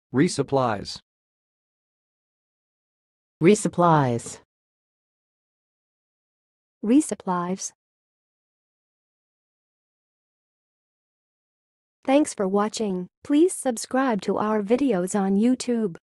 Resupplies. Resupplies. Resupplies. Thanks for watching. Please subscribe to our videos on YouTube.